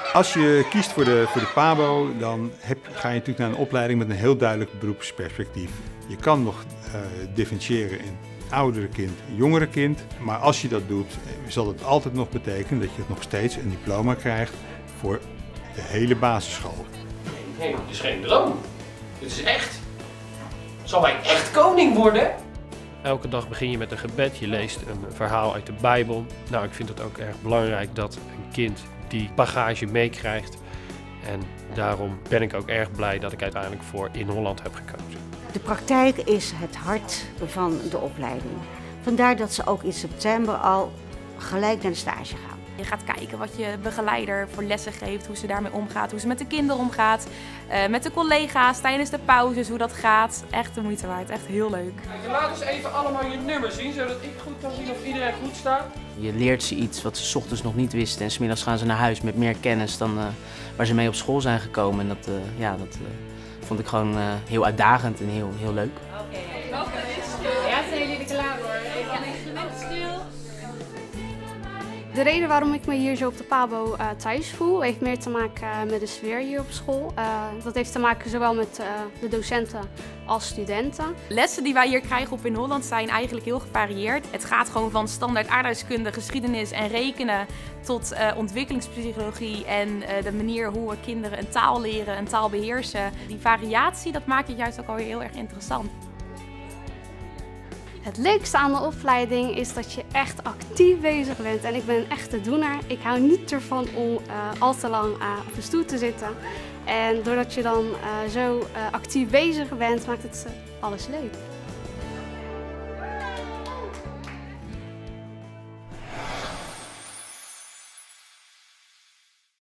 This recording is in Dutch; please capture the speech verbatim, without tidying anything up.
Als je kiest voor de, voor de PABO, dan heb, ga je natuurlijk naar een opleiding met een heel duidelijk beroepsperspectief. Je kan nog uh, differentiëren in oudere kind, jongere kind. Maar als je dat doet, zal het altijd nog betekenen dat je nog steeds een diploma krijgt voor de hele basisschool. Nee, dit is geen droom. Dit is echt. Zal wij echt koning worden? Elke dag begin je met een gebed, je leest een verhaal uit de Bijbel. Nou, ik vind het ook erg belangrijk dat een kind die bagage meekrijgt. En daarom ben ik ook erg blij dat ik uiteindelijk voor In Holland heb gekozen. De praktijk is het hart van de opleiding. Vandaar dat ze ook in september al gelijk naar de stage gaan. Je gaat kijken wat je begeleider voor lessen geeft, hoe ze daarmee omgaat, hoe ze met de kinderen omgaat, uh, met de collega's tijdens de pauzes, hoe dat gaat. Echt de moeite waard, echt heel leuk. Laat eens even allemaal je nummer zien, zodat ik goed kan zien of iedereen goed staat. Je leert ze iets wat ze 's ochtends nog niet wisten en 's middags gaan ze naar huis met meer kennis dan uh, waar ze mee op school zijn gekomen. En dat, uh, ja, dat uh, vond ik gewoon uh, heel uitdagend en heel, heel leuk. Oké, welke is ja, zijn jullie er klaar voor? Even een stil. De reden waarom ik me hier zo op de PABO uh, thuis voel, heeft meer te maken uh, met de sfeer hier op school. Uh, dat heeft te maken zowel met uh, de docenten als studenten. Lessen die wij hier krijgen op In Holland zijn eigenlijk heel gevarieerd. Het gaat gewoon van standaard aardrijkskunde, geschiedenis en rekenen tot uh, ontwikkelingspsychologie en uh, de manier hoe we kinderen een taal leren, een taal beheersen. Die variatie, dat maakt het juist ook alweer heel erg interessant. Het leukste aan de opleiding is dat je echt actief bezig bent en ik ben een echte doener. Ik hou niet ervan om uh, al te lang uh, op een stoel te zitten. En doordat je dan uh, zo uh, actief bezig bent, maakt het uh, alles leuk.